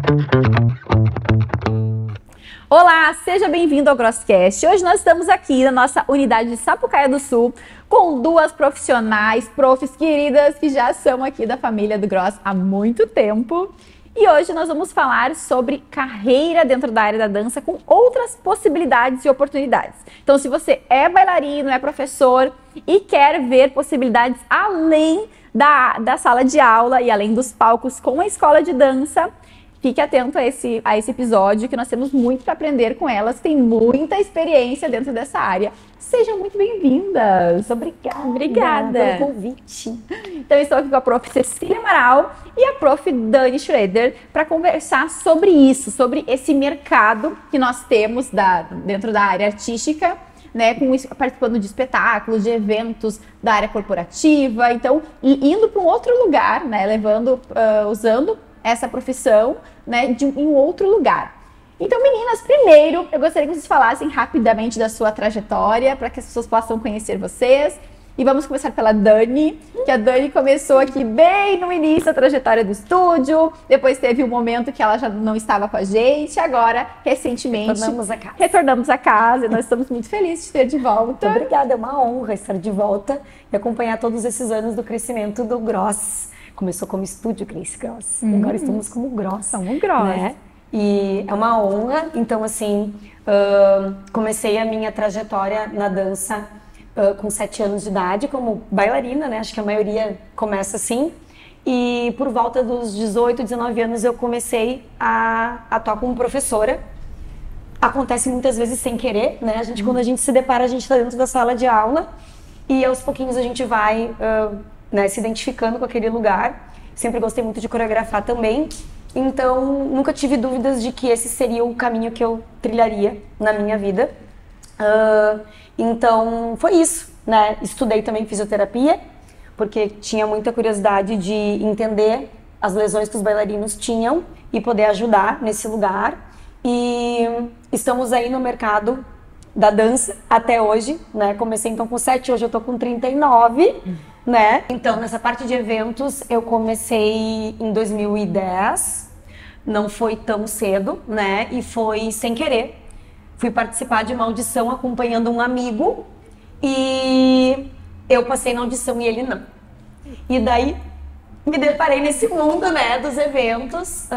Olá, seja bem-vindo ao Grosscast. Hoje nós estamos aqui na nossa unidade de Sapucaia do Sul com duas profissionais, profs queridas, que já são aqui da família do Gross há muito tempo. E hoje nós vamos falar sobre carreira dentro da área da dança com outras possibilidades e oportunidades. Então, se você é bailarino, é professor e quer ver possibilidades além da sala de aula e além dos palcos com a escola de dança, fique atento a esse episódio, que nós temos muito para aprender com elas, tem muita experiência dentro dessa área. Sejam muito bem-vindas. Obrigada pelo convite. Então, eu estou aqui com a prof. Cecília Amaral e a prof. Dani Schroeder para conversar sobre isso, sobre esse mercado que nós temos dentro da área artística, né, participando de espetáculos, de eventos da área corporativa, então, indo para um outro lugar, né, usando essa profissão, né, em um outro lugar. Então, meninas, primeiro, eu gostaria que vocês falassem rapidamente da sua trajetória, para que as pessoas possam conhecer vocês. E vamos começar pela Dani, que a Dani começou aqui bem no início da trajetória do estúdio, depois teve um momento que ela já não estava com a gente, agora, recentemente, retornamos à casa e nós estamos muito felizes de ter de volta. Muito obrigada, é uma honra estar de volta e acompanhar todos esses anos do crescimento do Gross. Começou como estúdio Grace Gross, agora estamos como Gross. Somos Gross. Né? E é uma honra, então assim, comecei a minha trajetória na dança com 7 anos de idade, como bailarina, né? Acho que a maioria começa assim. E por volta dos 18, 19 anos eu comecei a atuar como professora. Acontece muitas vezes sem querer, né? Quando a gente se depara, a gente está dentro da sala de aula e aos pouquinhos a gente vai né, se identificando com aquele lugar. Sempre gostei muito de coreografar também. Então, nunca tive dúvidas de que esse seria o caminho que eu trilharia na minha vida. Então, foi isso, né? Estudei também fisioterapia, porque tinha muita curiosidade de entender as lesões que os bailarinos tinham e poder ajudar nesse lugar. E estamos aí no mercado da dança até hoje, né? Comecei então com 7, hoje eu tô com 39, né? Então, nessa parte de eventos, eu comecei em 2010, não foi tão cedo, né? E foi sem querer. Fui participar de uma audição acompanhando um amigo e eu passei na audição e ele não. E daí me deparei nesse mundo, né, dos eventos,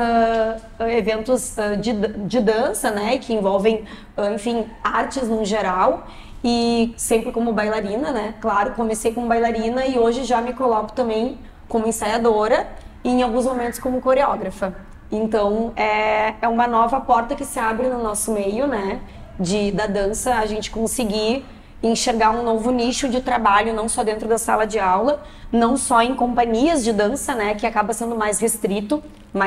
de dança, né, que envolvem, enfim, artes no geral. E sempre como bailarina, né, claro, comecei como bailarina e hoje já me coloco também como ensaiadora e em alguns momentos como coreógrafa. Então, é uma nova porta que se abre no nosso meio, né, da dança, a gente conseguir enxergar um novo nicho de trabalho, não só dentro da sala de aula, não só em companhias de dança, né, que acaba sendo mais restrito,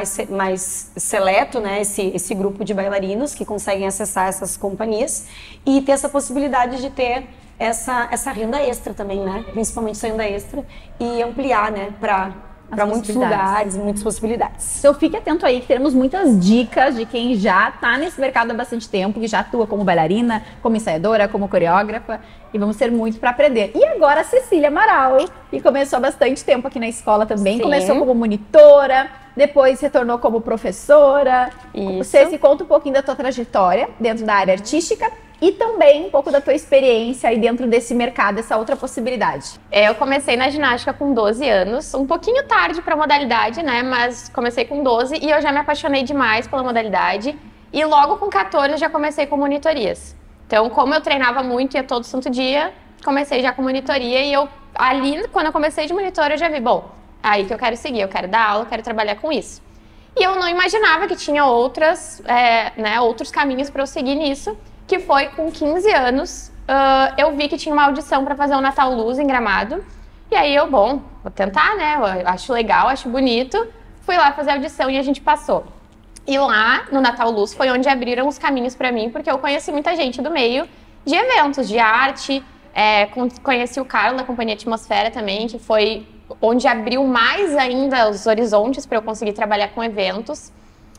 mais seleto, né, esse grupo de bailarinos que conseguem acessar essas companhias e ter essa possibilidade de ter essa renda extra também, né, principalmente essa renda extra e ampliar, né, para muitos lugares, muitas possibilidades. Então fique atento aí que teremos muitas dicas de quem já está nesse mercado há bastante tempo, que já atua como bailarina, como ensaiadora, como coreógrafa, e vamos ter muito para aprender. E agora a Cecília Amaral, que começou há bastante tempo aqui na escola também, Sim. Começou como monitora, depois retornou como professora. Isso. Você se conta um pouquinho da tua trajetória dentro da área artística e também um pouco da tua experiência aí dentro desse mercado, essa outra possibilidade. Eu comecei na ginástica com 12 anos, um pouquinho tarde para a modalidade, né? Mas comecei com 12 e eu já me apaixonei demais pela modalidade. E logo com 14 já comecei com monitorias. Então, como eu treinava muito, ia todo santo dia, comecei já com monitoria. E ali, quando eu comecei de monitora, eu já vi, bom, aí que eu quero seguir, eu quero dar aula, eu quero trabalhar com isso. E eu não imaginava que tinha outros caminhos para eu seguir nisso. Que foi com 15 anos, eu vi que tinha uma audição para fazer um Natal Luz em Gramado. E aí vou tentar, né? Eu acho legal, acho bonito. Fui lá fazer a audição e a gente passou. E lá, no Natal Luz, foi onde abriram os caminhos para mim, porque eu conheci muita gente do meio de eventos, de arte. Conheci o Carlos da Companhia Atmosfera também, que foi onde abriu mais ainda os horizontes para eu conseguir trabalhar com eventos.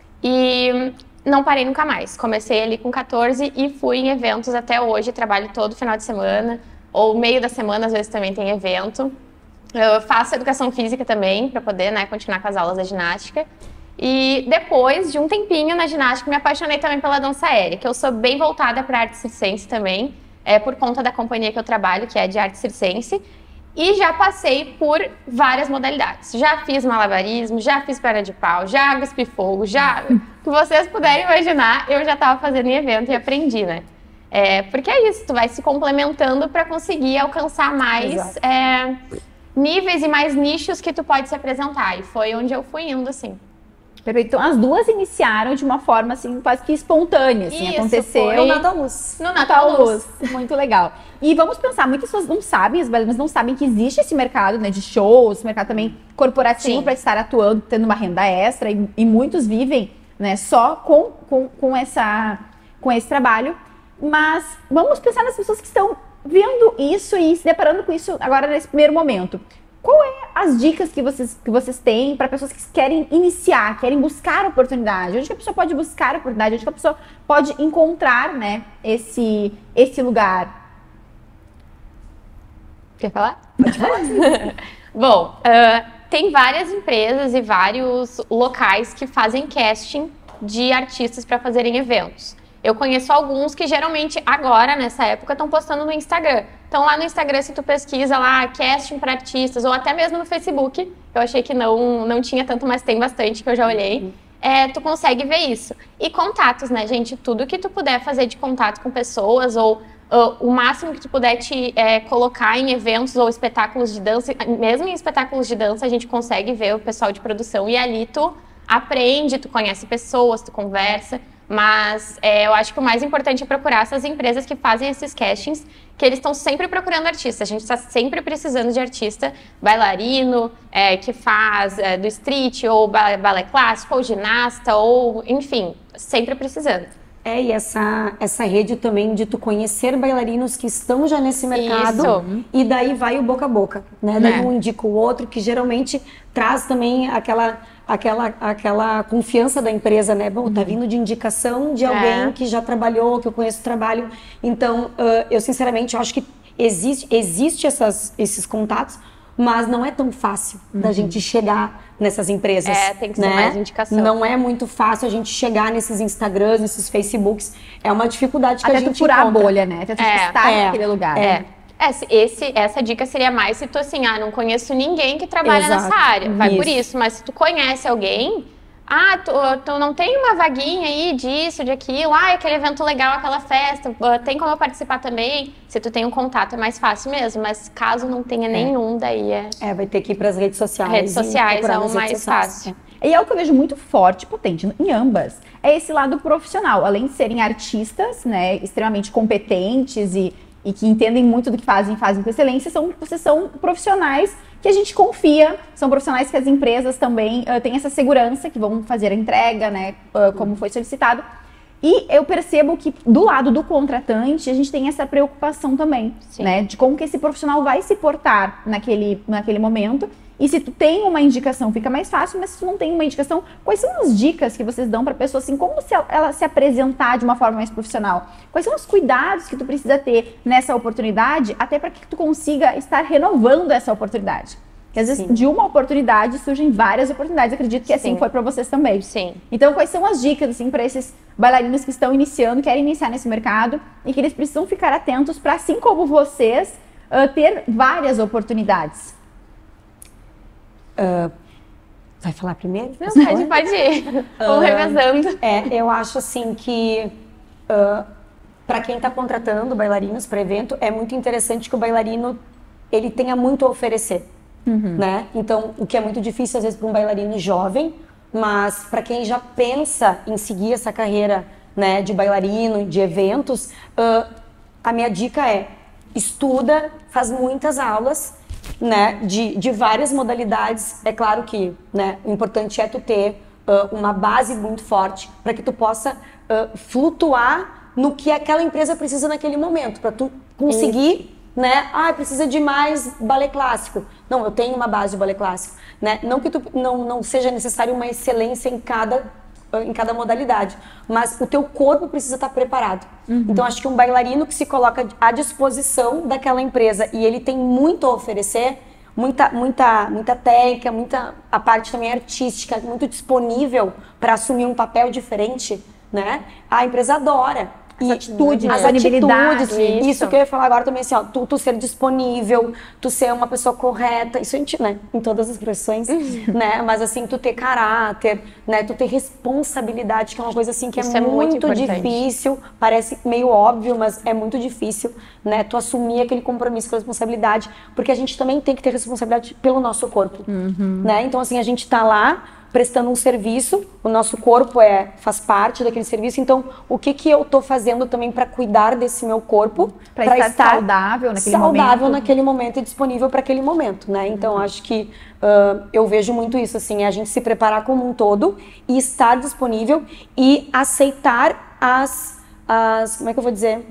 E não parei nunca mais. Comecei ali com 14 e fui em eventos até hoje. Trabalho todo final de semana, ou meio da semana, às vezes também tem evento. Eu faço educação física também, para poder, né, continuar com as aulas da ginástica. E depois de um tempinho na ginástica, me apaixonei também pela dança aérea, que eu sou bem voltada para arte circense também, por conta da companhia que eu trabalho, que é de arte circense. E já passei por várias modalidades. Já fiz malabarismo, já fiz perna de pau, já cuspi fogo, já... O que vocês puderem imaginar, eu já estava fazendo em evento e aprendi, né? Porque é isso, tu vai se complementando para conseguir alcançar mais níveis e mais nichos que tu pode se apresentar. E foi onde eu fui indo, assim. Perfeito. Então, as duas iniciaram de uma forma, assim, quase que espontânea, assim, Isso, aconteceu. foi No Natal Luz. No Natal Luz. Muito legal. E vamos pensar, muitas pessoas não sabem, as bailarinas não sabem que existe esse mercado, né, de shows, esse mercado também corporativo para estar atuando, tendo uma renda extra, e muitos vivem, né, só com esse trabalho. Mas vamos pensar nas pessoas que estão vendo isso e se deparando com isso agora nesse primeiro momento. Qual é as dicas que vocês têm para pessoas que querem iniciar, querem buscar oportunidade? Onde que a pessoa pode buscar oportunidade? Onde que a pessoa pode encontrar, né, esse lugar? Quer falar? Pode falar. Bom, tem várias empresas e vários locais que fazem casting de artistas para fazerem eventos. Eu conheço alguns que geralmente agora, nessa época, estão postando no Instagram. Então lá no Instagram, se tu pesquisa lá, casting para artistas, ou até mesmo no Facebook, eu achei que não tinha tanto, mas tem bastante, que eu já olhei, tu consegue ver isso. E contatos, né, gente? Tudo que tu puder fazer de contato com pessoas, ou o máximo que tu puder te colocar em eventos ou espetáculos de dança, mesmo em espetáculos de dança, a gente consegue ver o pessoal de produção, e ali tu aprende, tu conhece pessoas, tu conversa. Mas eu acho que o mais importante é procurar essas empresas que fazem esses castings, que eles estão sempre procurando artistas. A gente está sempre precisando de artista, bailarino, que faz do street, ou balé clássico, ou ginasta, ou enfim, sempre precisando. E essa rede também de tu conhecer bailarinos que estão já nesse mercado. Isso. E daí vai o boca a boca, né? Daí um indica o outro, que geralmente traz também aquela confiança da empresa, né? Bom, tá vindo de indicação de alguém que já trabalhou, que eu conheço o trabalho. Então, eu sinceramente, eu acho que existe esses contatos, mas não é tão fácil da gente chegar nessas empresas. Tem que ser mais indicação. Não é muito fácil a gente chegar nesses Instagrams, nesses Facebooks. É uma dificuldade que Até a gente furar encontra. a bolha, né? Até tu estar naquele lugar. Essa dica seria mais se tu, assim, não conheço ninguém que trabalha nessa área. Vai por isso. Mas se tu conhece alguém, tu não tem uma vaguinha aí disso, de aquilo, aquele evento legal, aquela festa, tem como eu participar também? Se tu tem um contato é mais fácil mesmo, mas caso não tenha nenhum, daí vai ter que ir para as redes sociais. Redes sociais é o mais fácil. E é o que eu vejo muito forte e potente em ambas. É esse lado profissional. Além de serem artistas, né, extremamente competentes e que entendem muito do que fazem com excelência, vocês são profissionais que a gente confia, são profissionais que as empresas também têm essa segurança, que vão fazer a entrega, né, como foi solicitado. E eu percebo que do lado do contratante, a gente tem essa preocupação também, né, de como que esse profissional vai se portar naquele momento. E se tu tem uma indicação, fica mais fácil, mas se tu não tem uma indicação, quais são as dicas que vocês dão para a pessoa, assim, como ela se apresentar de uma forma mais profissional? Quais são os cuidados que tu precisa ter nessa oportunidade, até para que tu consiga estar renovando essa oportunidade? Porque às vezes de uma oportunidade surgem várias oportunidades, acredito que assim foi para vocês também. Sim. Então, quais são as dicas, assim, para esses bailarinos que estão iniciando, querem iniciar nesse mercado e que eles precisam ficar atentos para, assim como vocês, ter várias oportunidades? Vai falar primeiro? Não, pode ir. Vamos revezando. Eu acho assim que para quem está contratando bailarinos para evento, é muito interessante que o bailarino ele tenha muito a oferecer, né? Então, o que é muito difícil às vezes para um bailarino jovem, mas para quem já pensa em seguir essa carreira, né, de bailarino, de eventos, a minha dica é: estuda, faz muitas aulas, né, de várias modalidades. É claro que, né, o importante é tu ter uma base muito forte para que tu possa flutuar no que aquela empresa precisa naquele momento, para tu conseguir, né, precisa de mais balé clássico. Não, eu tenho uma base de balé clássico, né? Não que tu não seja necessário uma excelência em cada modalidade, mas o teu corpo precisa estar preparado. Então, acho que um bailarino que se coloca à disposição daquela empresa e ele tem muito a oferecer, muita técnica, a parte também artística, muito disponível para assumir um papel diferente, né? A empresa adora. Essa atitude, as disponibilidade. atitudes, isso que eu ia falar agora também, assim, ó, tu ser disponível, tu ser uma pessoa correta, isso a gente, né, em todas as profissões, né, mas assim, tu ter caráter, né, tu ter responsabilidade, que é uma coisa assim que é muito difícil, parece meio óbvio, mas é muito difícil, né, tu assumir aquele compromisso com a responsabilidade, porque a gente também tem que ter responsabilidade pelo nosso corpo, né, então assim, a gente tá lá, prestando um serviço, o nosso corpo faz parte daquele serviço, então o que eu tô fazendo também para cuidar desse meu corpo, para estar saudável naquele momento e disponível para aquele momento, né? Então acho que eu vejo muito isso, assim, a gente se preparar como um todo e estar disponível e aceitar como é que eu vou dizer?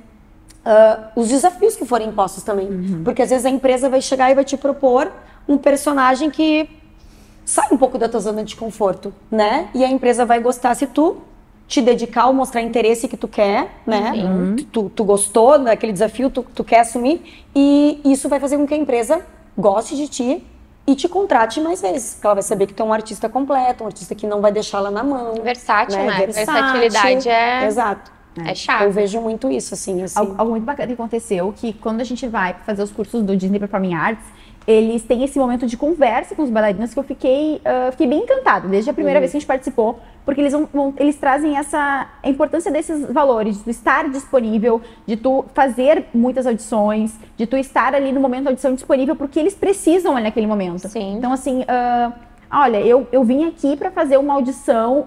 Os desafios que forem impostos também, porque às vezes a empresa vai chegar e vai te propor um personagem que sai um pouco da tua zona de conforto, né? E a empresa vai gostar se tu te dedicar ou mostrar interesse que tu quer, né? Tu gostou daquele desafio, tu quer assumir, e isso vai fazer com que a empresa goste de ti e te contrate mais vezes, porque ela vai saber que tu é um artista completo, um artista que não vai deixar ela na mão. Versátil, né? Versatilidade Exato. É chato. Eu vejo muito isso, assim. Algo muito bacana que aconteceu, que quando a gente vai fazer os cursos do Disney Performing Arts, eles têm esse momento de conversa com os bailarinos que eu fiquei bem encantada, desde a primeira vez que a gente participou, porque eles trazem a importância desses valores, de tu estar disponível, de tu fazer muitas audições, de tu estar ali no momento da audição disponível, porque eles precisam ali naquele momento. Sim. Então, assim, olha, eu vim aqui para fazer uma audição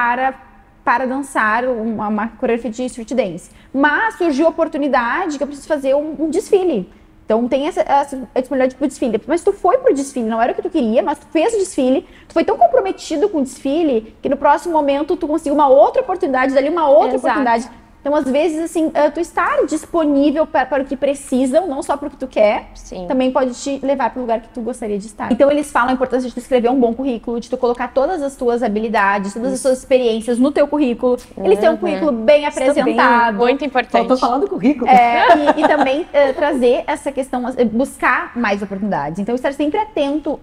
para dançar uma coreografia de street dance, mas surgiu a oportunidade que eu preciso fazer um desfile. Então tem essa disponibilidade pro desfile. Mas tu foi pro desfile, não era o que tu queria, mas tu fez o desfile, tu foi tão comprometido com o desfile que no próximo momento tu conseguiu uma outra oportunidade, dali uma outra oportunidade. Então, às vezes, assim, tu estar disponível para o que precisam, não só para o que tu quer, também pode te levar para o lugar que tu gostaria de estar. Então, eles falam a importância de tu escrever um bom currículo, de tu colocar todas as tuas habilidades, todas as tuas experiências no teu currículo. Eles têm um currículo bem apresentado. Muito importante. Tô falando do currículo. E também trazer essa questão, buscar mais oportunidades. Então, estar sempre atento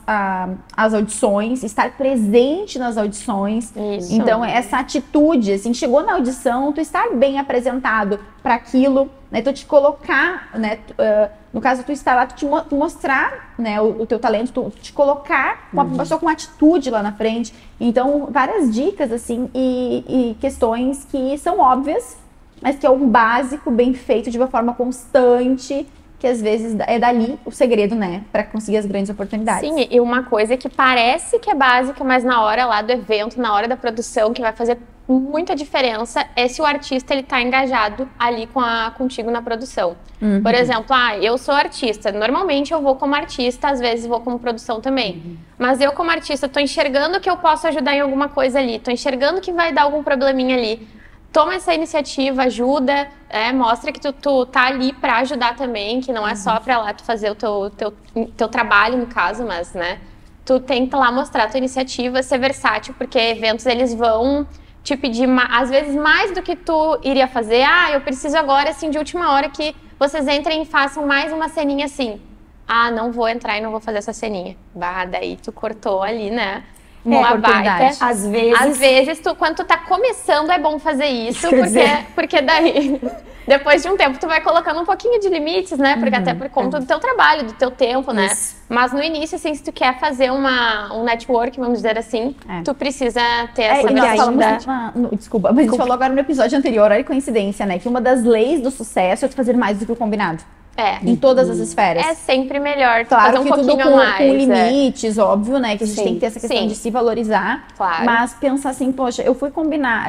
às audições, estar presente nas audições. Isso. Então, essa atitude, assim, chegou na audição, tu estar bem apresentado para aquilo, né? Tu te colocar, né? No caso, tu estar lá, tu mostrar, né, o teu talento, tu te colocar uma pessoa com atitude lá na frente. Então, várias dicas, assim, e questões que são óbvias, mas que é um básico bem feito de uma forma constante, que às vezes é dali o segredo, né, para conseguir as grandes oportunidades. Sim, e uma coisa que parece que é básica, mas na hora lá do evento, na hora da produção, que vai fazer muita diferença é se o artista ele tá engajado ali contigo na produção. Por exemplo, eu sou artista, normalmente eu vou como artista, às vezes vou como produção também. Mas eu como artista tô enxergando que eu posso ajudar em alguma coisa ali, tô enxergando que vai dar algum probleminha ali. Toma essa iniciativa, ajuda, mostra que tu tá ali pra ajudar também, que não é só pra lá tu fazer o teu trabalho, no caso, mas, né, tu tenta lá mostrar a tua iniciativa, ser versátil, porque eventos eles vão te pedir, às vezes, mais do que tu iria fazer. Eu preciso agora, assim, de última hora que vocês entrem e façam mais uma ceninha assim. Não vou entrar e não vou fazer essa ceninha. Daí tu cortou ali, né? Uma baita. Às vezes quando tu tá começando, é bom fazer isso, porque daí, depois de um tempo, tu vai colocando um pouquinho de limites, né? Porque até por conta do teu trabalho, do teu tempo, né? Mas no início, assim, se tu quer fazer um network, vamos dizer assim, tu precisa ter essa Desculpa, mas a gente falou agora no episódio anterior, olha que coincidência, né? Que uma das leis do sucesso é tu fazer mais do que o combinado. Em todas as esferas. É sempre melhor tu claro fazer que pouquinho tudo mais. Com limites, óbvio, né? Que a gente tem que ter essa questão de se valorizar. Claro. Mas pensar assim, poxa, eu fui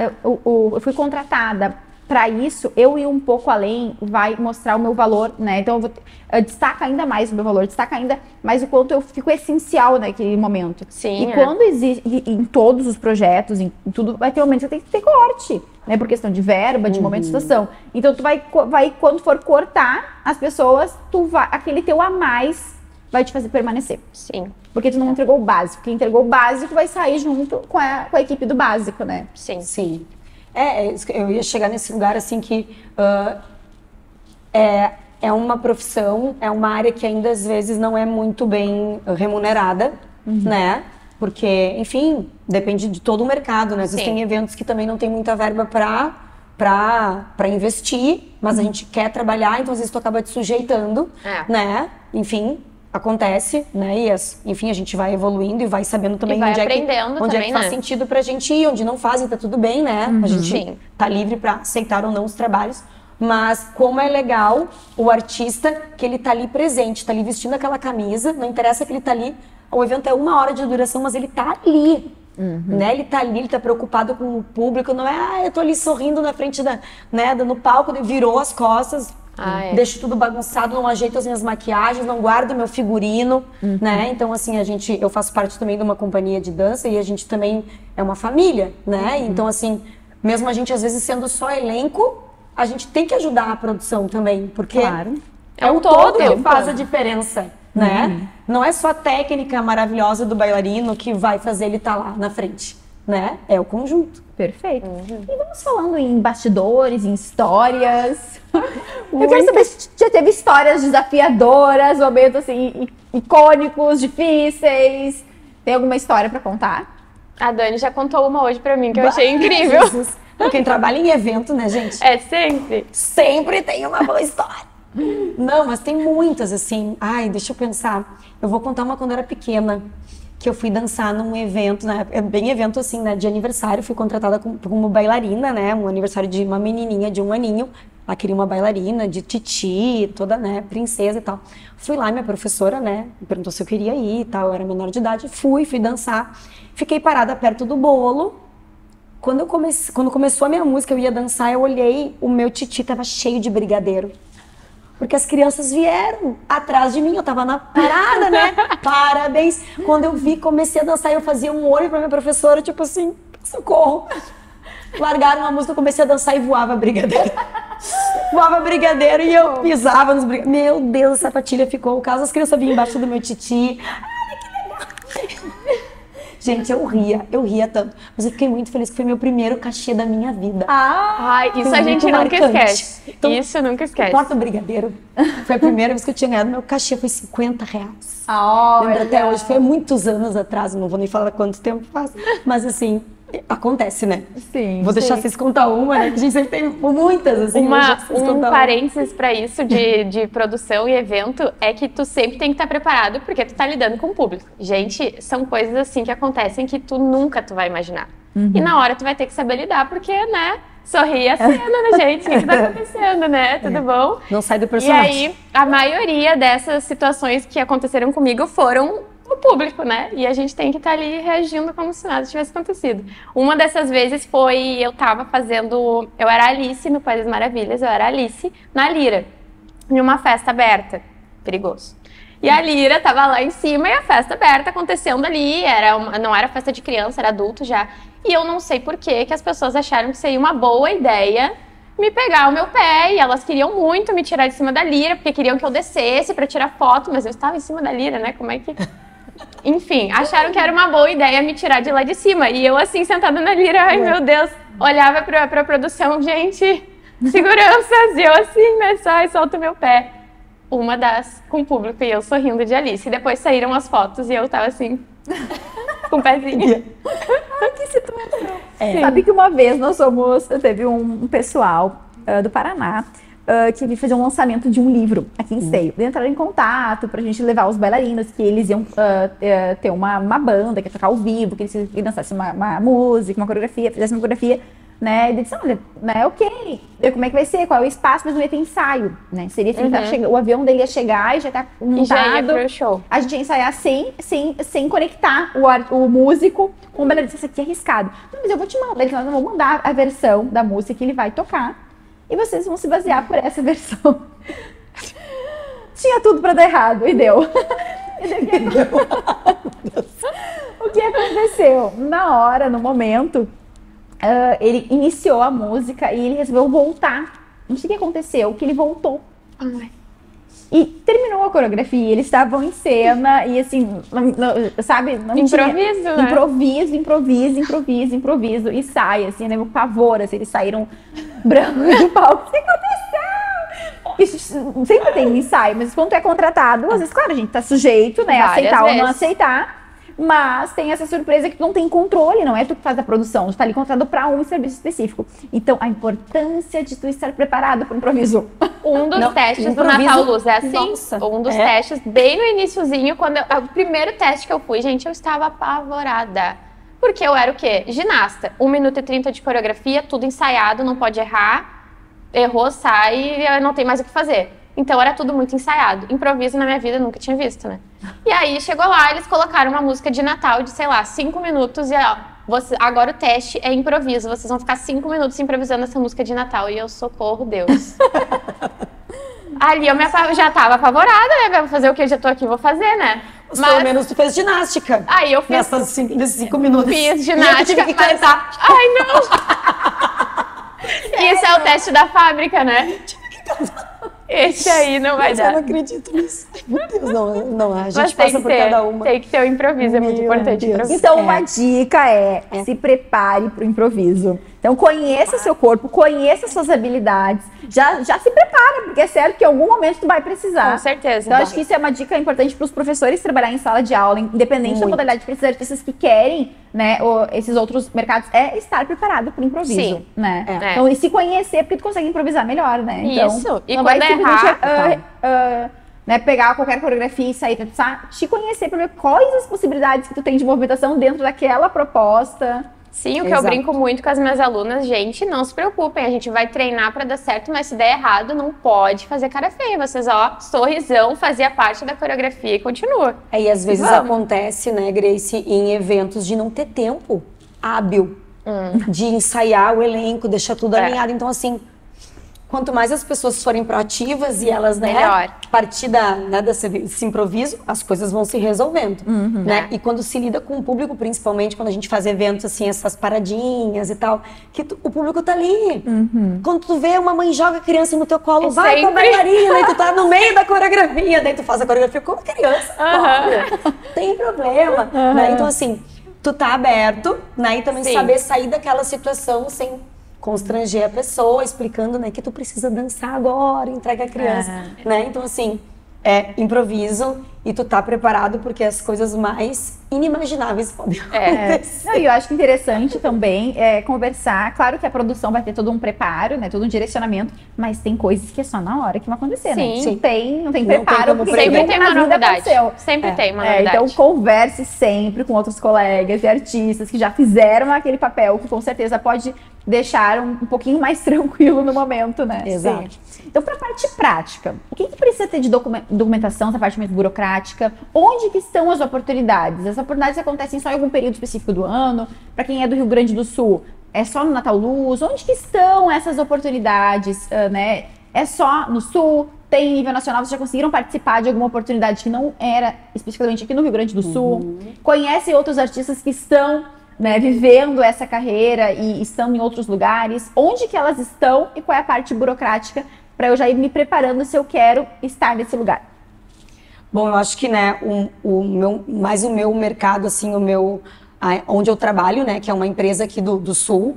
eu fui contratada para isso, eu ir um pouco além vai mostrar o meu valor, né? Então eu destaca ainda mais o meu valor, destaca ainda mais o quanto eu fico essencial naquele momento. Sim. E quando existe, em todos os projetos, em tudo, vai ter momentos que tem que ter corte, né? Por questão de verba, de momento de situação. Então tu vai quando for cortar as pessoas, aquele teu a mais vai te fazer permanecer. Sim. Porque tu não entregou o básico. Quem entregou o básico vai sair junto com a equipe do básico, né? Sim. Eu ia chegar nesse lugar assim que é uma profissão, é uma área que ainda às vezes não é muito bem remunerada, né? Porque, enfim, depende de todo o mercado, né? Às vezes tem eventos que também não tem muita verba para investir, mas a gente quer trabalhar, então às vezes tu acaba te sujeitando, né? Enfim, acontece, né? E enfim, a gente vai evoluindo e vai sabendo também onde é que faz sentido pra gente ir, onde não faz e tá tudo bem, né? A gente tá livre pra aceitar ou não os trabalhos. Mas como é legal o artista que ele tá ali presente, tá ali vestindo aquela camisa, não interessa que ele tá ali, o evento é 1 hora de duração, mas ele tá ali, né? Ele tá ali, ele tá preocupado com o público, não é, eu tô ali sorrindo na frente no palco, virou as costas, deixo tudo bagunçado, não ajeito as minhas maquiagens, não guardo meu figurino, né? Então, assim, eu faço parte também de uma companhia de dança e a gente também é uma família, né? Então, assim, mesmo a gente às vezes sendo só elenco, a gente tem que ajudar a produção também, porque é o todo que faz a diferença, né? Não é só a técnica maravilhosa do bailarino que vai fazer ele estar lá na frente, né? É o conjunto. Perfeito. E vamos falando em bastidores, em histórias. Eu quero saber se já teve histórias desafiadoras, momentos assim, icônicos, difíceis. Tem alguma história pra contar? A Dani já contou uma hoje pra mim, que eu achei incrível. Jesus. Quem trabalha em evento, né, gente? É sempre. Sempre tem uma boa história. Não, mas tem muitas, assim. Ai, deixa eu pensar. Eu vou contar uma quando eu era pequena, que eu fui dançar num evento, né? É bem evento, assim, né? De aniversário. Fui contratada como bailarina, né? Um aniversário de uma menininha de 1 aninho. Ela queria uma bailarina de titi, toda, né? Princesa e tal. Fui lá, minha professora, né? Me perguntou se eu queria ir e tal. Eu era menor de idade. Fui dançar. Fiquei parada perto do bolo. Quando começou a minha música, eu ia dançar, eu olhei, o meu titi tava cheio de brigadeiro. Porque as crianças vieram atrás de mim, eu tava na parada, né? Parabéns! Quando eu vi, comecei a dançar, eu fazia um olho pra minha professora, tipo assim, socorro! Largaram a música, eu comecei a dançar e voava brigadeiro. Voava brigadeiro e eu pisava nos brigadeiros. Meu Deus, a sapatilha ficou, o caso, as crianças vinham embaixo do meu titi. Ai, que legal! Gente, eu ria tanto. Mas eu fiquei muito feliz que foi meu primeiro cachê da minha vida. Ai, isso a gente nunca esquece. Então, isso nunca esquece. Porta brigadeiro. Foi a primeira vez que eu tinha ganhado. Meu cachê foi R$50. Lembro até hoje. Foi muitos anos atrás. Não vou nem falar quanto tempo faz. Mas assim, acontece, né? Sim. Vou deixar vocês contar uma, né? Que a gente sempre tem muitas, assim. Um parênteses pra isso de produção e evento é que tu sempre tem que estar preparado porque tu tá lidando com o público. Gente, são coisas assim que acontecem que tu nunca vai imaginar. E na hora tu vai ter que saber lidar porque, né? Sorri a cena, né, gente? O que tá acontecendo, né? Tudo bom? Não sai do personagem. E aí, a maioria dessas situações que aconteceram comigo foram o público, né? E a gente tem que estar ali reagindo como se nada tivesse acontecido. Uma dessas vezes foi, eu era Alice no País das Maravilhas, eu era Alice na Lira, em uma festa aberta, perigoso. E a Lira tava lá em cima e a festa aberta acontecendo ali, não era festa de criança, era adulto já. E eu não sei por que as pessoas acharam que seria uma boa ideia me pegar o meu pé, e elas queriam muito me tirar de cima da Lira, porque queriam que eu descesse pra tirar foto, mas eu estava em cima da Lira, né? Como é que... Enfim, acharam que era uma boa ideia me tirar de lá de cima. E eu assim, sentada na Lira, ai meu Deus, olhava pra produção, gente, seguranças, e eu assim, né, sai, solta o meu pé. Uma das com o público e eu sorrindo de Alice. E depois saíram as fotos e eu tava assim, com o pezinho. Ai, que situação. Sabe que uma vez teve um pessoal do Paraná que veio fazer um lançamento de um livro aqui em Esteio. Eles entraram em contato pra gente levar os bailarinos, que eles iam ter uma banda, que ia tocar ao vivo, que eles dançassem uma música, uma coreografia, fizessem uma coreografia, né? E eles disseram, olha, né, ok, como é que vai ser, qual é o espaço, mas não ia ter ensaio, né? Seria assim, o avião dele ia chegar e já tá montado. E já ia pro show. A gente ia ensaiar sem conectar o músico com o bailarino. Isso aqui é arriscado. Não, mas eu vou te mandar, eles vão mandar a versão da música que ele vai tocar. E vocês vão se basear por essa versão. Tinha tudo pra dar errado, e deu. O que aconteceu? Na hora, no momento, ele iniciou a música e ele resolveu voltar. Não sei o que aconteceu, que ele voltou. E terminou a coreografia, eles estavam em cena e assim, sabe? Improviso, né? Improviso. E sai, assim, né? O pavor, assim, eles saíram brancos do palco. O que aconteceu? Isso sempre tem um ensaio, mas quando tu é contratado, às vezes, claro, a gente tá sujeito, né, a Várias aceitar ou não vezes. aceitar. Mas tem essa surpresa que tu não tem controle, não é tu que faz a produção, tu tá ali contratado para um serviço específico. Então, a importância de tu estar preparado para o improviso. Um dos testes do improviso, Natal Luz é assim. nossa, Um dos testes, bem no iniciozinho, o primeiro teste que eu fui, gente, eu estava apavorada. Porque eu era o quê? Ginasta. 1 minuto e 30 de coreografia, tudo ensaiado, não pode errar. Errou, sai, não tem mais o que fazer. Então era tudo muito ensaiado. Improviso na minha vida eu nunca tinha visto, né? E aí chegou lá, eles colocaram uma música de Natal de, sei lá, 5 minutos e ó, agora o teste é improviso. Vocês vão ficar 5 minutos improvisando essa música de Natal. E eu, socorro, Deus. Ali eu já tava apavorada, né? Vou fazer o que eu já tô aqui, vou fazer, né? Mas pelo menos tu fez ginástica. Aí eu fiz. Nesses 5 minutos. Fiz ginástica. E eu tive que cantar. Ai, não! Isso é o teste da fábrica, né? Esse aí não vai Mas dar. eu não acredito nisso. Meu Deus, não. A gente Mas passa por cada uma. tem que ter o improviso, é muito Meu importante. Deus. Improviso. Então, uma dica é se prepare para o improviso. Então, conheça seu corpo, conheça suas habilidades. Já se prepara, porque é certo que em algum momento tu vai precisar. Com certeza. Então, acho que isso é uma dica importante para os professores trabalhar em sala de aula, independente da Muito. modalidade, para esses artistas que querem, né, esses outros mercados, é estar preparado para o improviso, Sim. né? É. Então, e se conhecer, porque tu consegue improvisar melhor, né? Então, Isso. E não quando vai simplesmente, errar, né, pegar qualquer coreografia e sair, tu precisa te conhecer para ver quais as possibilidades que tu tem de movimentação dentro daquela proposta. Sim, o que eu brinco muito com as minhas alunas, gente, não se preocupem, a gente vai treinar pra dar certo, mas se der errado, não pode fazer cara feia. Vocês, ó, sorrisão, fazia parte da coreografia e continua. Aí às vezes Vamos. acontece, né, Grace, em eventos de não ter tempo hábil de ensaiar o elenco, deixar tudo alinhado. Então, assim, quanto mais as pessoas forem proativas e elas, né, Melhor. partir desse improviso, as coisas vão se resolvendo, né? E quando se lida com o público, principalmente quando a gente faz eventos, assim, essas paradinhas e tal, que o público tá ali. Quando tu vê uma mãe joga a criança no teu colo, vai com a sempre. bailarina, e tu tá no meio da coreografia, daí tu faz a coreografia com a criança, claro, tem problema, né? Então, assim, tu tá aberto, né? E também Sim. saber sair daquela situação sem constranger a pessoa, explicando, né, que tu precisa dançar agora, entrega a criança, né? Então, assim, é improviso e tu tá preparado porque as coisas mais inimagináveis podem acontecer. Não, e eu acho que interessante também é conversar. Claro que a produção vai ter todo um preparo, né? Todo um direcionamento, mas tem coisas que é só na hora que vão acontecer, né? Sim. Não tem Não tem preparo, como porque prever. Sempre nunca tem na uma vida novidade. aconteceu. Sempre tem uma novidade. Então converse sempre com outros colegas e artistas que já fizeram aquele papel, que com certeza pode deixar um pouquinho mais tranquilo no momento, né? Exato. Sim. Então, para a parte prática, o que precisa ter de documentação, essa parte mais burocrática? Onde que estão as oportunidades? As oportunidades acontecem só em algum período específico do ano? Para quem é do Rio Grande do Sul, é só no Natal Luz? Onde que estão essas oportunidades, né? É só no Sul? Tem nível nacional? Vocês já conseguiram participar de alguma oportunidade que não era especificamente aqui no Rio Grande do Sul? Conhecem outros artistas que estão, né, vivendo essa carreira e estão em outros lugares? Onde que elas estão e qual é a parte burocrática para eu já ir me preparando se eu quero estar nesse lugar? Bom, eu acho que, né, o meu mercado, assim, onde eu trabalho, né, que é uma empresa aqui do Sul,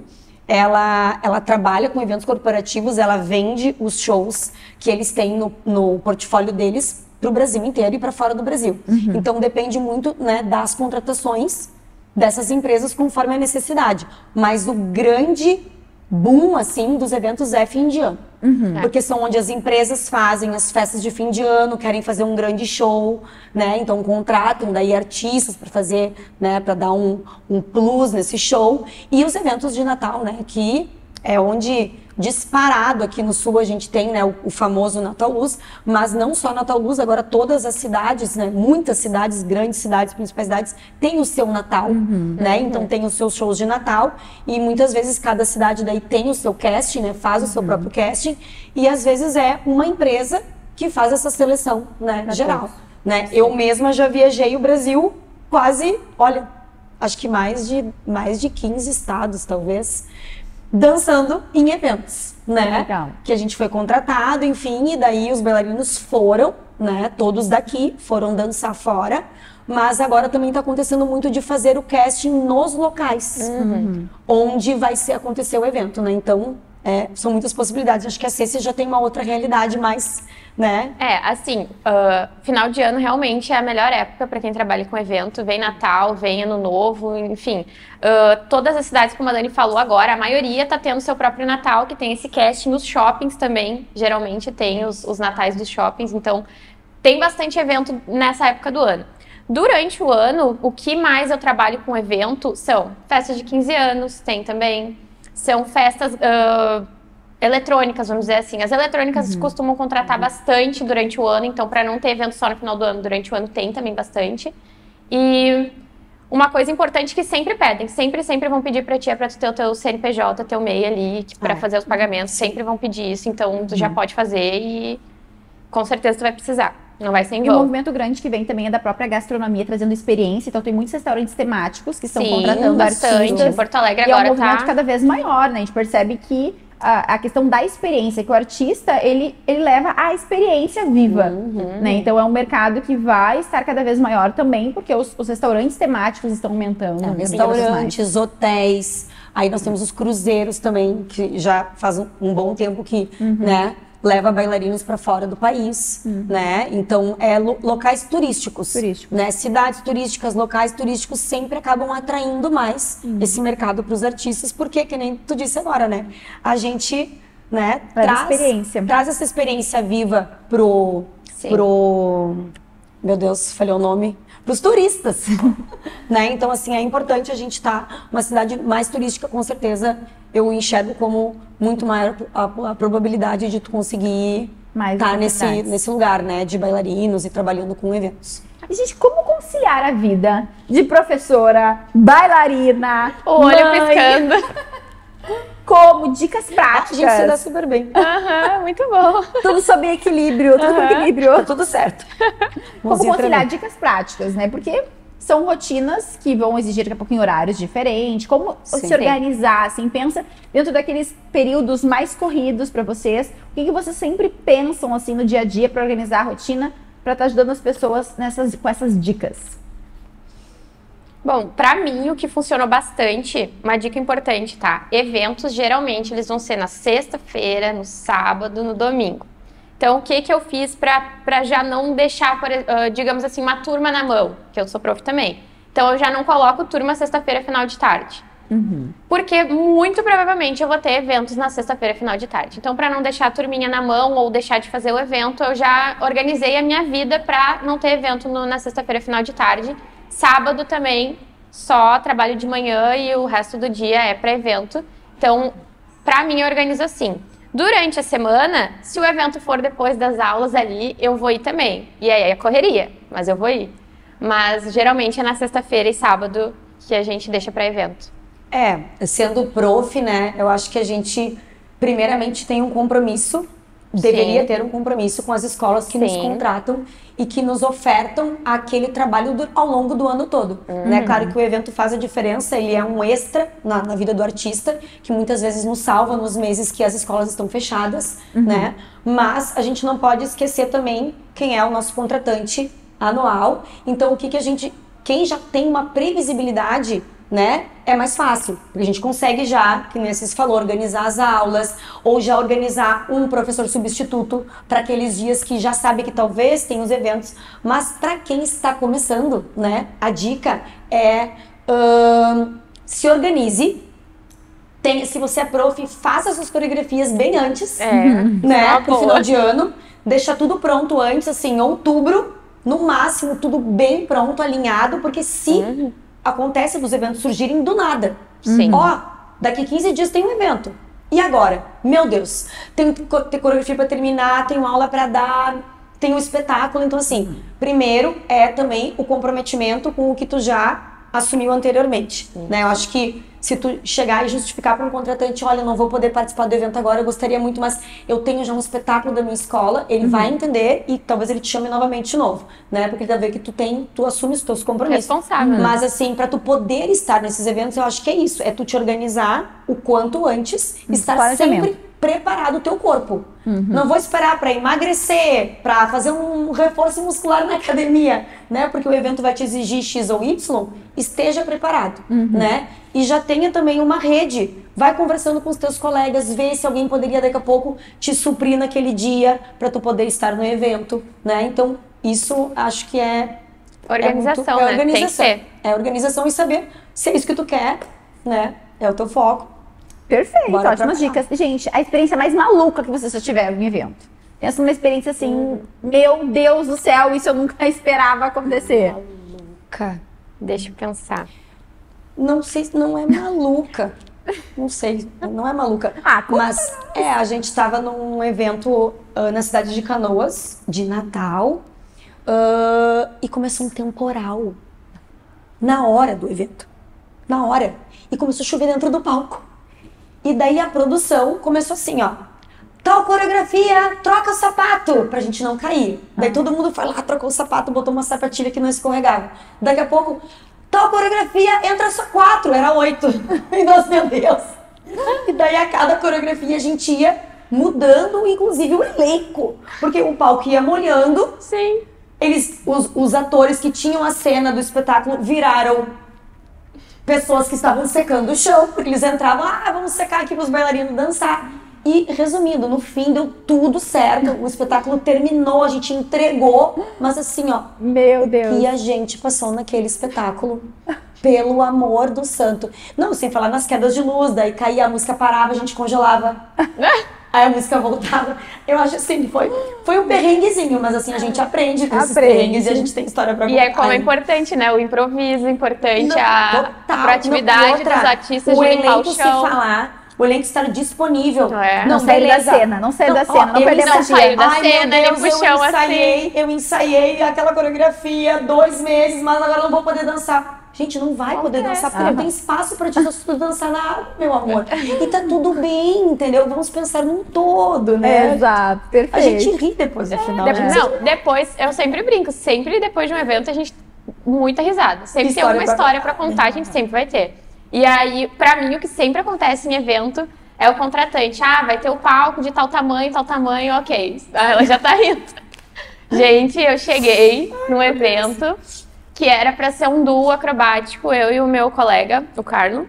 ela trabalha com eventos corporativos, ela vende os shows que eles têm no portfólio deles para o Brasil inteiro e para fora do Brasil. Então, depende muito, né, das contratações dessas empresas conforme a necessidade. Mas o grande boom, assim, dos eventos é fim de ano. Porque são onde as empresas fazem as festas de fim de ano, querem fazer um grande show, né? Então contratam daí artistas para fazer, né? Para dar um plus nesse show. E os eventos de Natal, né? Que é onde disparado aqui no Sul a gente tem, né, o famoso Natal Luz, mas não só Natal Luz, agora todas as cidades, né, muitas cidades, grandes cidades, principais cidades, têm o seu Natal, né, então tem os seus shows de Natal e muitas vezes cada cidade daí tem o seu casting, né, faz o seu próprio casting e às vezes é uma empresa que faz essa seleção, né, geral, né, eu mesma já viajei o Brasil quase, olha, acho que mais de 15 estados, talvez, dançando em eventos, né? Legal. Que a gente foi contratado, enfim, e daí os bailarinos foram, né? Todos daqui foram dançar fora, mas agora também está acontecendo muito de fazer o casting nos locais, onde vai acontecer o evento, né? Então, são muitas possibilidades. Acho que a Ceci já tem uma outra realidade mais, né? Assim, final de ano realmente é a melhor época para quem trabalha com evento. Vem Natal, vem Ano Novo, enfim. Todas as cidades, como a Dani falou agora, a maioria tá tendo seu próprio Natal, que tem esse casting. Os shoppings também, geralmente, tem os natais dos shoppings. Então, tem bastante evento nessa época do ano. Durante o ano, o que mais eu trabalho com evento são festas de 15 anos, tem também. São festas eletrônicas, vamos dizer assim. As eletrônicas costumam contratar bastante durante o ano, então para não ter evento só no final do ano, durante o ano tem também bastante. E uma coisa importante que sempre pedem, sempre vão pedir para ti, para tu ter o teu CNPJ, teu MEI ali, para fazer os pagamentos, sempre vão pedir isso, então tu já pode fazer e com certeza tu vai precisar. Não vai ser em vão. E um movimento grande que vem também é da própria gastronomia, trazendo experiência. Então, tem muitos restaurantes temáticos que estão contratando artistas. Em Porto Alegre agora é um movimento cada vez maior, né? A gente percebe que a questão da experiência, que o artista, ele leva a experiência viva, né? Então, é um mercado que vai estar cada vez maior também, porque os restaurantes temáticos estão aumentando. Restaurantes, hotéis. Aí nós temos os cruzeiros também, que já faz um bom tempo que, né? Leva bailarinos para fora do país, né? Então, locais turísticos, né? Cidades turísticas, locais turísticos sempre acabam atraindo mais esse mercado para os artistas, porque, que nem tu disse agora, né? A gente, né, traz essa experiência viva pro... Meu Deus, falhou o nome. Para os turistas, né? Então, assim, é importante a gente estar uma cidade mais turística, com certeza. Eu enxergo como muito maior a probabilidade de tu conseguir estar nesse lugar, né? De bailarinos e trabalhando com eventos. E, gente, como conciliar a vida de professora, bailarina, o olho piscando? Como dicas práticas. A gente se dá super bem. Muito bom. Tudo sobre equilíbrio, tudo com equilíbrio. Tá tudo certo. Como conciliar dicas práticas, né? Porque são rotinas que vão exigir daqui a pouco em horários diferentes. Como se organizar, assim, pensa dentro daqueles períodos mais corridos para vocês. O que vocês sempre pensam, assim, no dia a dia para organizar a rotina, para estar ajudando as pessoas com essas dicas? Bom, pra mim o que funcionou bastante, uma dica importante, tá? Eventos, geralmente, eles vão ser na sexta-feira, no sábado, no domingo. Então, o que eu fiz pra já não deixar, digamos assim, uma turma na mão? Que eu sou prof também. Então, eu já não coloco turma sexta-feira, final de tarde. Porque, muito provavelmente, eu vou ter eventos na sexta-feira, final de tarde. Então, pra não deixar a turminha na mão ou deixar de fazer o evento, eu já organizei a minha vida pra não ter evento na sexta-feira, final de tarde. Sábado também, só trabalho de manhã e o resto do dia é para evento. Então, pra mim, eu organizo assim. Durante a semana, se o evento for depois das aulas ali, eu vou ir também. E aí é correria, mas eu vou ir. Mas, geralmente, é na sexta-feira e sábado que a gente deixa para evento. Sendo prof, né, eu acho que a gente, primeiramente, tem um compromisso. Deveria ter um compromisso com as escolas que nos contratam e que nos ofertam aquele trabalho ao longo do ano todo. Né? Claro que o evento faz a diferença, ele é um extra na vida do artista, que muitas vezes nos salva nos meses que as escolas estão fechadas, né? Mas a gente não pode esquecer também quem é o nosso contratante anual. Então, quem já tem uma previsibilidade, né, é mais fácil, porque a gente consegue já, que nem vocês falou, organizar as aulas, ou já organizar um professor substituto para aqueles dias que já sabe que talvez tenha os eventos. Mas para quem está começando, né, a dica é se organize. Se você é prof, faça suas coreografias bem antes, né, pro final de ano, deixa tudo pronto antes, assim, em outubro, no máximo, tudo bem pronto, alinhado, porque se acontece dos eventos surgirem do nada. Daqui 15 dias tem um evento. E agora? Meu Deus, tenho que ter coreografia para terminar, tenho aula para dar, tenho um espetáculo. Então, assim, primeiro é também o comprometimento com o que tu já assumiu anteriormente, né? Eu acho que se tu chegar e justificar para um contratante, olha, eu não vou poder participar do evento agora, eu gostaria muito, mas eu tenho já um espetáculo da minha escola, ele vai entender e talvez ele te chame novamente de novo, né? Porque ele vai ver que tu assume os teus compromissos. Responsável. Mas assim, para tu poder estar nesses eventos, eu acho que é isso, é tu te organizar o quanto antes, estar sempre preparar o teu corpo. Não vou esperar para emagrecer, para fazer um reforço muscular na academia, né? Porque o evento vai te exigir X ou Y, esteja preparado, né? E já tenha também uma rede. Vai conversando com os teus colegas, vê se alguém poderia daqui a pouco te suprir naquele dia para tu poder estar no evento, né? Então, isso acho que é Organização, é né? organização. Tem que ter. É organização e saber se é isso que tu quer, né? É o teu foco. Perfeito, Bora ótimas trabalhar. dicas. Gente, a experiência mais maluca que vocês já tiveram em evento. Pensa numa experiência assim, meu Deus do céu, isso eu nunca esperava acontecer. Deixa eu pensar. Não sei se não é maluca. Não sei, não é maluca. Mas a gente estava num evento na cidade de Canoas, de Natal, e começou um temporal na hora do evento. Na hora. E começou a chover dentro do palco. E daí a produção começou assim, ó. Tal coreografia, troca o sapato, pra gente não cair. Daí todo mundo foi lá, trocou o sapato, botou uma sapatilha que não escorregava. Daqui a pouco, tal coreografia, entra só 4, era 8. E nós, meu Deus. E daí a cada coreografia a gente ia mudando, inclusive o elenco. Porque o palco ia molhando. Sim. Os atores que tinham a cena do espetáculo viraram pessoas que estavam secando o chão, porque eles entravam, vamos secar aqui para os bailarinos dançar. E, resumindo, no fim deu tudo certo, o espetáculo terminou, a gente entregou, mas assim, ó, meu Deus, e a gente passou naquele espetáculo, pelo amor do santo. Não, sem falar nas quedas de luz, daí caía, a música parava, a gente congelava. Aí a música voltava. Eu acho assim, foi um perrenguezinho, mas assim, a gente aprende com esses perrengues e a gente tem história pra contar. E é como é importante, né? O improviso, importante Não, a proatividade dos artistas de limpar o chão. Se falar, o elenco estar disponível. Não sair da cena, não perder magia. Saiu da cena, ele puxou assim. Eu ensaiei aquela coreografia 2 meses, mas agora não vou poder dançar. Gente, não vai poder dançar, porque não tem espaço pra ti só dançar na água, meu amor. E tá tudo bem, entendeu? Vamos pensar num todo, né? Exato, perfeito. A gente ri depois do final. Depois, eu sempre brinco, sempre depois de um evento a gente, muita risada. Sempre tem alguma história pra contar, a gente sempre vai ter. E aí, pra mim, o que sempre acontece em evento é o contratante. Vai ter o palco de tal tamanho, ok. Ela já tá rindo. Gente, eu cheguei num evento que era pra ser um duo acrobático, eu e o meu colega, o Carlo.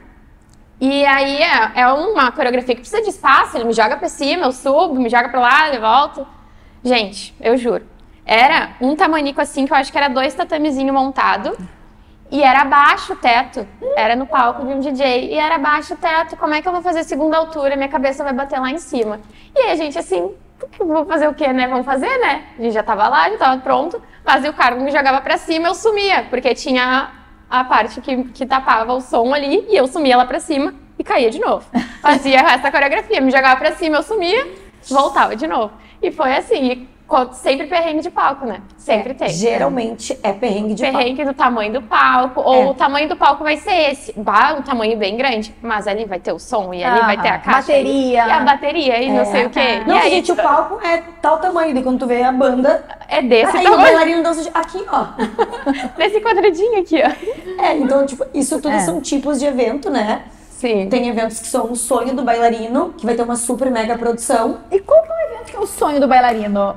E aí é uma coreografia que precisa de espaço, ele me joga pra cima, eu subo, me joga pra lá, eu volto. Gente, eu juro, era um tamanico assim, que eu acho que era 2 tatamezinhos montados, e era abaixo o teto, era no palco de um DJ, e era abaixo o teto, como é que eu vou fazer segunda altura, minha cabeça vai bater lá em cima. E aí a gente assim, vou fazer o quê, né? Vamos fazer, né? A gente já tava lá, já tava pronto. Fazia o Carlos, me jogava pra cima, eu sumia. Porque tinha a parte que tapava o som ali, e eu sumia lá pra cima e caía de novo. Fazia o resto da coreografia, me jogava pra cima, eu sumia, voltava de novo. E foi assim, sempre perrengue de palco, né? Sempre tem. Geralmente é perrengue de palco. Perrengue do tamanho do palco, ou o tamanho do palco vai ser esse. Um tamanho bem grande, mas ali vai ter o som, e ali vai ter a caixa. Bateria. E a bateria, e não sei o quê. Não, e aí, gente, o palco é tal tamanho, e quando tu vê a banda, é desse aí tamanho. o bailarino dança aqui, ó. Nesse quadradinho aqui, ó. Então, tipo, isso tudo são tipos de evento, né? Sim. Tem eventos que são o sonho do bailarino, que vai ter uma super mega produção. E qual que é o evento que é o sonho do bailarino?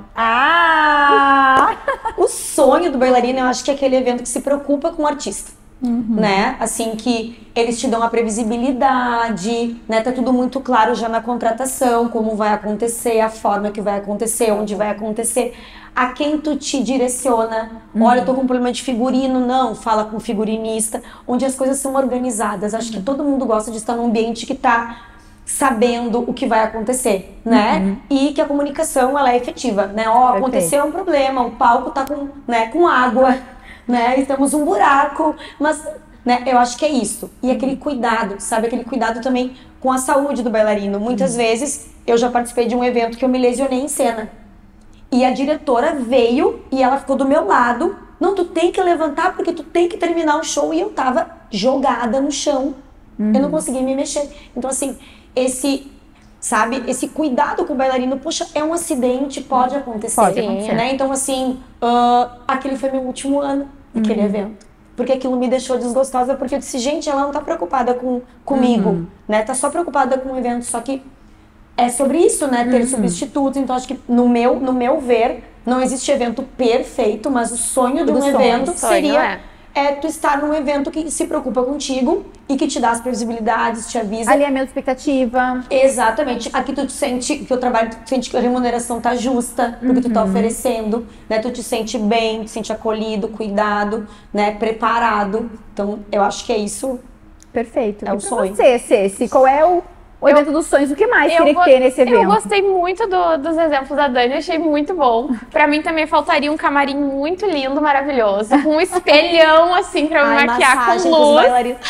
O sonho do bailarino, eu acho que é aquele evento que se preocupa com o artista. Né? Assim, que eles te dão a previsibilidade, né? Tá tudo muito claro já na contratação, como vai acontecer, a forma que vai acontecer, onde vai acontecer, a quem tu te direciona. Olha, eu tô com um problema de figurino, não, fala com o figurinista, onde as coisas são organizadas. Acho que todo mundo gosta de estar num ambiente que tá sabendo o que vai acontecer, né? E que a comunicação, ela é efetiva, né? Aconteceu um problema, o palco tá com água, né? E temos um buraco, mas, né? Eu acho que é isso. E aquele cuidado, sabe? Aquele cuidado também com a saúde do bailarino. Muitas vezes, eu já participei de um evento que eu me lesionei em cena. E a diretora veio e ela ficou do meu lado. Não, tu tem que levantar porque tu tem que terminar o show. E eu tava jogada no chão. Eu não conseguia me mexer. Então, assim, esse cuidado com o bailarino, poxa, é um acidente, pode acontecer. Pode acontecer. Né? Então, assim, aquele foi meu último ano, aquele evento. Porque aquilo me deixou desgostosa, porque eu disse, gente, ela não tá preocupada comigo, né? Tá só preocupada com o evento, só que é sobre isso, né? Ter substitutos. Então, acho que no meu ver, não existe evento perfeito, mas o sonho de um evento seria tu estar num evento que se preocupa contigo e que te dá as previsibilidades, te avisa. Alinhamento de expectativa. Exatamente. Aqui tu te sente que o trabalho, tu sente que a remuneração tá justa, porque tu tá oferecendo, né? Tu te sente bem, te sente acolhido, cuidado, né? Preparado. Então, eu acho que é isso. Perfeito. É o sonho. Você, Ceci, qual é o evento dos sonhos? O que mais queria ter nesse evento? Eu gostei muito dos exemplos da Dani, achei muito bom. Pra mim também faltaria um camarim muito lindo, maravilhoso, com um espelhão assim pra me maquiar com luz.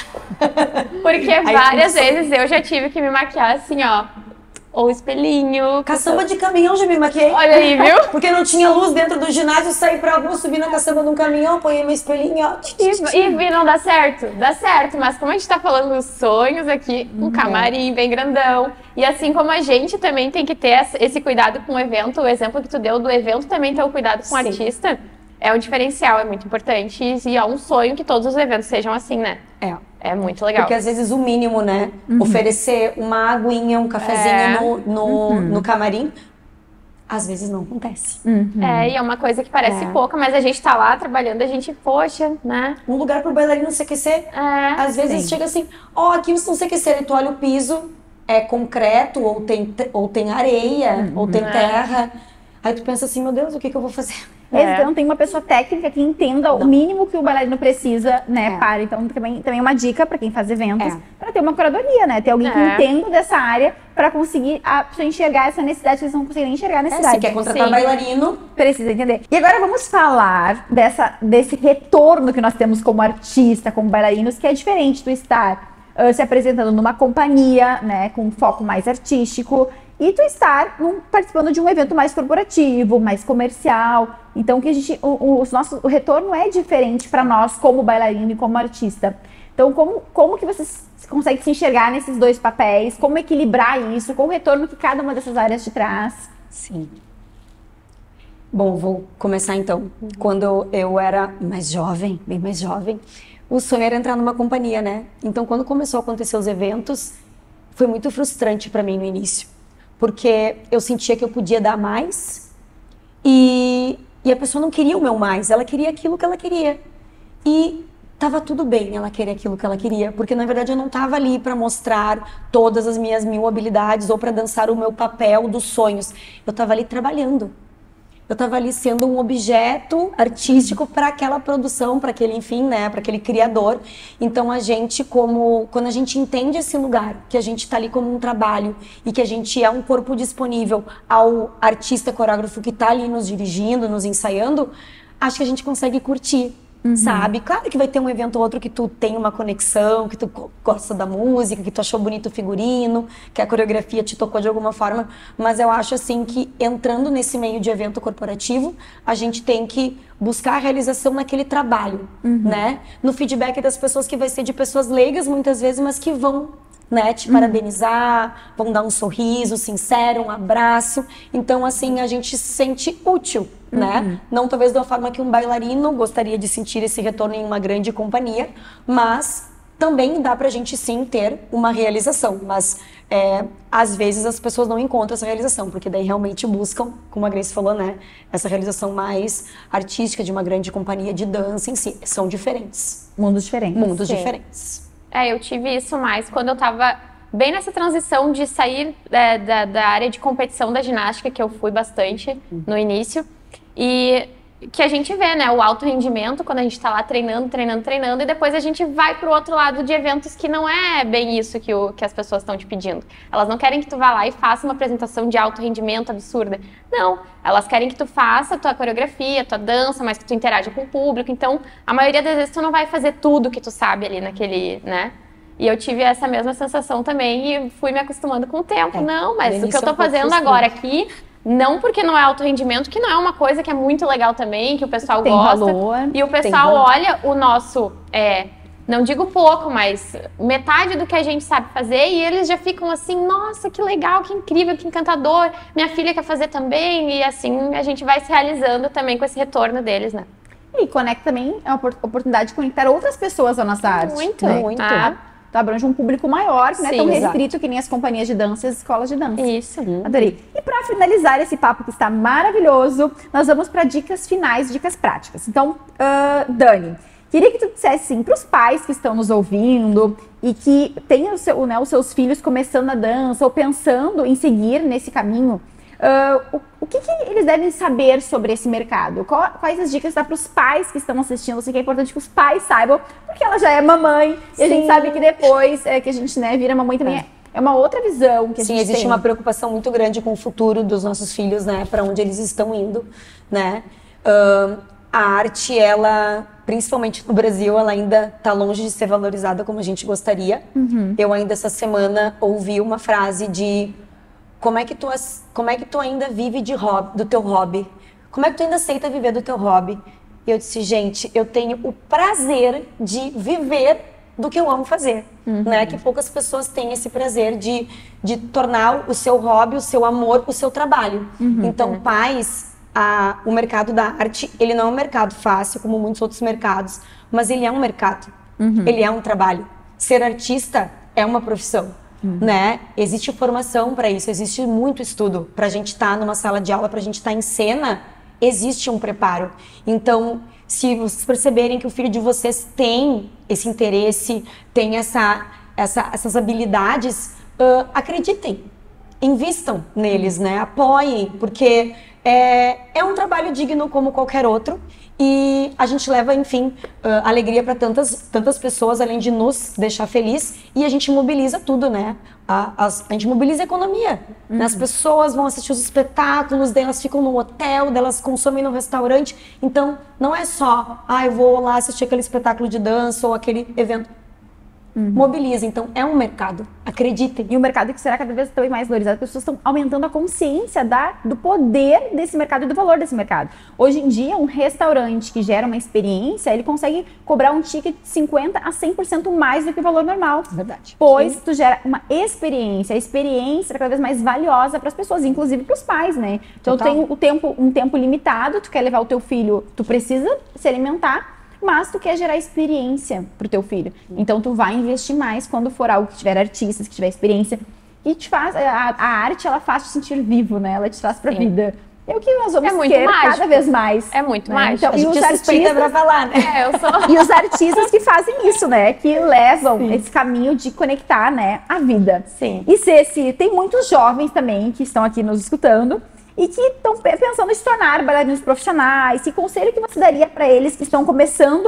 Porque várias vezes eu já tive que me maquiar assim, ó. Ou espelhinho. Caçamba de caminhão já me maquiei. Olha aí, viu? Porque não tinha luz dentro do ginásio, saí pra rua, subi na caçamba de um caminhão, apoiei meu espelhinho, ó. E não dá certo? Dá certo, mas como a gente tá falando dos sonhos aqui, um camarim bem grandão. E assim como a gente também tem que ter esse cuidado com o evento, o exemplo que tu deu do evento também ter o cuidado com o artista, é um diferencial, é muito importante. E é um sonho que todos os eventos sejam assim, né? É muito legal. Porque às vezes o mínimo, né? Oferecer uma aguinha, um cafezinho no camarim, às vezes não acontece. E é uma coisa que parece pouca, mas a gente tá lá trabalhando, a gente, poxa, né? Um lugar pro bailarino se aquecer. Às vezes chega assim, aqui vocês estão se aquecendo, e tu olha o piso, é concreto, ou tem areia, ou tem terra. Aí tu pensa assim, meu Deus, o que eu vou fazer? Então tem uma pessoa técnica que entenda o mínimo que o bailarino precisa, né, para. Então também é uma dica para quem faz eventos, para ter uma curadoria, né? Ter alguém que entenda dessa área para conseguir enxergar essa necessidade, que eles não conseguem enxergar a necessidade. Se quer contratar bailarino, precisa entender. E agora vamos falar desse retorno que nós temos como artista, como bailarinos, que é diferente do estar se apresentando numa companhia, né, com um foco mais artístico, e tu estar participando de um evento mais corporativo, mais comercial. Então que o retorno é diferente para nós como bailarino e como artista. Então como que vocês conseguem se enxergar nesses dois papéis? Como equilibrar isso com o retorno que cada uma dessas áreas te traz? Sim. Bom, vou começar então. Quando eu era mais jovem, bem mais jovem, o sonho era entrar numa companhia, né? Então quando começou a acontecer os eventos, foi muito frustrante para mim no início. Porque eu sentia que eu podia dar mais e a pessoa não queria o meu mais, ela queria aquilo que ela queria. E tava tudo bem ela querer aquilo que ela queria, porque na verdade eu não tava ali para mostrar todas as minhas 1000 habilidades ou para dançar o meu papel dos sonhos. Eu tava ali trabalhando. Eu estava ali sendo um objeto artístico para aquela produção, para aquele, enfim, né, para aquele criador. Então a gente, quando a gente entende esse lugar, que a gente está ali como um trabalho e que a gente é um corpo disponível ao artista coreógrafo que está ali nos dirigindo, nos ensaiando, acho que a gente consegue curtir. Sabe? Claro que vai ter um evento ou outro que tu tem uma conexão, que tu gosta da música, que tu achou bonito o figurino, que a coreografia te tocou de alguma forma, mas eu acho assim que entrando nesse meio de evento corporativo, a gente tem que buscar a realização naquele trabalho, né? No feedback das pessoas, que vai ser de pessoas leigas muitas vezes, mas que vão, né, te parabenizar, vão dar um sorriso sincero, um abraço. Então, assim, a gente se sente útil, né? Não talvez da forma que um bailarino gostaria de sentir esse retorno em uma grande companhia, mas também dá pra gente sim ter uma realização. Mas às vezes as pessoas não encontram essa realização, porque daí realmente buscam, como a Grace falou, né, essa realização mais artística de uma grande companhia de dança em si. São diferentes. Mundos diferentes. Mundos diferentes. Eu tive isso mais quando eu tava bem nessa transição de sair da área de competição da ginástica, que eu fui bastante no início, e que a gente vê, né, o alto rendimento quando a gente tá lá treinando, e depois a gente vai pro outro lado de eventos que não é bem isso que as pessoas estão te pedindo. Elas não querem que tu vá lá e faça uma apresentação de alto rendimento absurda. Não, elas querem que tu faça a tua coreografia, a tua dança, mas que tu interaja com o público. Então, a maioria das vezes tu não vai fazer tudo que tu sabe ali naquele, né? E eu tive essa mesma sensação também e fui me acostumando com o tempo. Não, mas o que eu tô fazendo agora aqui, não porque não é alto rendimento, que não é uma coisa que é muito legal também, que o pessoal gosta. Valor, e o pessoal olha o nosso, não digo pouco, mas metade do que a gente sabe fazer, e eles já ficam assim, nossa, que legal, que incrível, que encantador, minha filha quer fazer também, e assim a gente vai se realizando também com esse retorno deles, né? E conecta também, é uma oportunidade de conectar outras pessoas à nossa arte. Muito, né? muito. tu abrange um público maior, que não é Sim, tão exato. restrito que nem as companhias de dança e as escolas de dança. Isso. Adorei. E para finalizar esse papo que está maravilhoso, nós vamos para dicas finais, dicas práticas. Então, Dani, queria que tu dissesse assim, para os pais que estão nos ouvindo e que têm os seus filhos começando a dança ou pensando em seguir nesse caminho, o que eles devem saber sobre esse mercado? Quais as dicas dá para os pais que estão assistindo? Eu sei que é importante que os pais saibam, porque ela já é mamãe, e a gente sabe que depois que a gente vira mamãe também é uma outra visão que a gente existe tem. uma preocupação muito grande com o futuro dos nossos filhos, né? Para onde eles estão indo, né? A arte, ela, principalmente no Brasil, ela ainda está longe de ser valorizada como a gente gostaria. Eu ainda essa semana ouvi uma frase de como é que tu ainda vive do teu hobby? Como é que tu ainda aceita viver do teu hobby? E eu disse, gente, eu tenho o prazer de viver do que eu amo fazer, né? Que poucas pessoas têm esse prazer de tornar o seu hobby, o seu amor, o seu trabalho. Então, pais, o mercado da arte, ele não é um mercado fácil, como muitos outros mercados, mas ele é um mercado, ele é um trabalho. Ser artista é uma profissão. Né? Existe formação para isso, existe muito estudo para a gente estar numa sala de aula, para a gente estar em cena, existe um preparo. Então, se vocês perceberem que o filho de vocês tem esse interesse, tem essas habilidades, acreditem, invistam neles, né? Apoiem, porque é um trabalho digno como qualquer outro. E a gente leva, enfim, alegria para tantas pessoas, além de nos deixar feliz. E a gente mobiliza tudo, né? A gente mobiliza a economia. Né? As pessoas vão assistir os espetáculos, daí elas ficam no hotel, daí elas consomem no restaurante. Então, não é só, eu vou lá assistir aquele espetáculo de dança ou aquele evento. Mobiliza, então é um mercado, acreditem. E um mercado que será cada vez também mais valorizado, porque as pessoas estão aumentando a consciência do poder desse mercado e do valor desse mercado. Hoje em dia, um restaurante que gera uma experiência, ele consegue cobrar um ticket de 50% a 100% mais do que o valor normal. Verdade. Pois tu gera uma experiência, a experiência é cada vez mais valiosa para as pessoas, inclusive para os pais, né? Então tem um tempo limitado, tu quer levar o teu filho, tu precisa se alimentar, mas tu quer gerar experiência pro teu filho. Então tu vai investir mais quando for algo que tiver artistas, que tiver experiência. E te faz, a arte, ela faz te sentir vivo, né? Ela te traz pra vida. É o que nós vamos ter cada vez mais. É muito né? mágico. Então, e os artistas pra falar, né? Eu sou... E os artistas que fazem isso, né? Que levam esse caminho de conectar, né, a vida. Sim. E tem muitos jovens também que estão aqui nos escutando e que estão pensando em se tornar bailarinos profissionais. Que conselho que você daria para eles que estão começando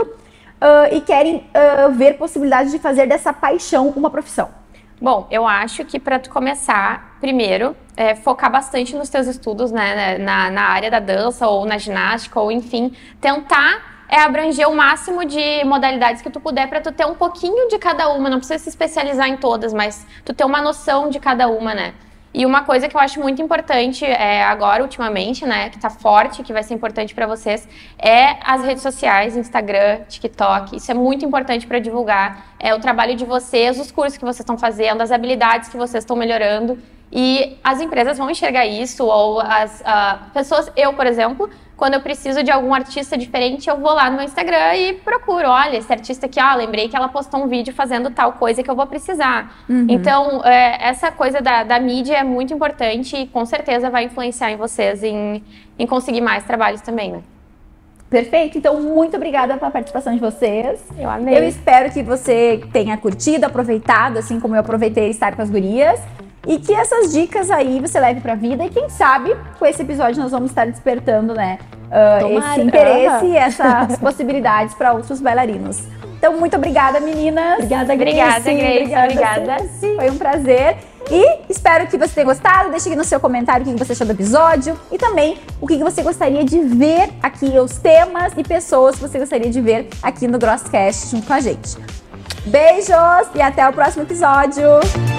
e querem ver possibilidade de fazer dessa paixão uma profissão? Bom, eu acho que para tu começar, primeiro, focar bastante nos teus estudos, né, na área da dança ou na ginástica, ou enfim, tentar abranger o máximo de modalidades que tu puder para tu ter um pouquinho de cada uma, não precisa se especializar em todas, mas tu ter uma noção de cada uma, né? E uma coisa que eu acho muito importante agora, ultimamente, né, que tá forte, que vai ser importante para vocês, é as redes sociais, Instagram, TikTok. Isso é muito importante para divulgar o trabalho de vocês, os cursos que vocês estão fazendo, as habilidades que vocês estão melhorando. E as empresas vão enxergar isso, ou as pessoas, eu, por exemplo, quando eu preciso de algum artista diferente, eu vou lá no meu Instagram e procuro, olha, esse artista aqui, lembrei que ela postou um vídeo fazendo tal coisa que eu vou precisar. Então, essa coisa da mídia é muito importante e com certeza vai influenciar em vocês em conseguir mais trabalhos também, né? Perfeito, então muito obrigada pela participação de vocês. Eu amei. Eu espero que você tenha curtido, aproveitado, assim como eu aproveitei estar com as gurias. E que essas dicas aí você leve pra vida. E quem sabe, com esse episódio nós vamos estar despertando, né, esse interesse e essas possibilidades para outros bailarinos. Então, muito obrigada, meninas. Obrigada, Grace. Obrigada. Foi um prazer. E espero que você tenha gostado. Deixe aqui no seu comentário o que você achou do episódio. E também o que você gostaria de ver aqui, os temas e pessoas que você gostaria de ver aqui no Grosscast junto com a gente. Beijos e até o próximo episódio.